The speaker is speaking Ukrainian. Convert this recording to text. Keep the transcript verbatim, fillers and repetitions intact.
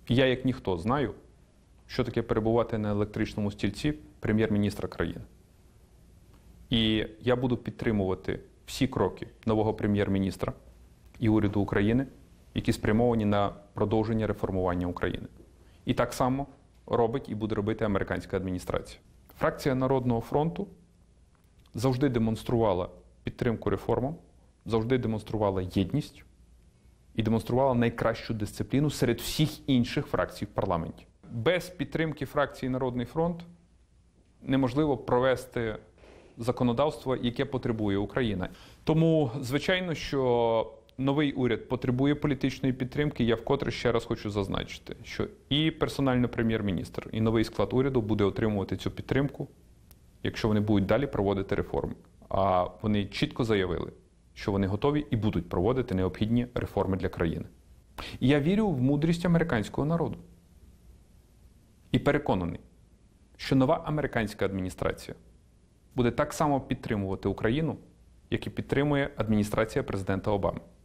Я, як ніхто, знаю, що таке перебувати на електричному стільці прем'єр-міністра країни. І я буду підтримувати всі кроки нового прем'єр-міністра і уряду України, які спрямовані на продовження реформування України. І так само робить і буде робити американська адміністрація. Фракція Народного фронту завжди демонструвала підтримку реформам, завжди демонструвала єдність і демонструвала найкращу дисципліну серед всіх інших фракцій в парламенті. Без підтримки фракції Народний фронт неможливо провести законодавство, яке потребує Україна. Тому, звичайно, що новий уряд потребує політичної підтримки. Я вкотре ще раз хочу зазначити, що і персонально прем'єр-міністр, і новий склад уряду буде отримувати цю підтримку, якщо вони будуть далі проводити реформи. А вони чітко заявили, що вони готові і будуть проводити необхідні реформи для країни. І я вірю в мудрість американського народу. І переконаний, що нова американська адміністрація буде так само підтримувати Україну, як і підтримує адміністрація президента Обами.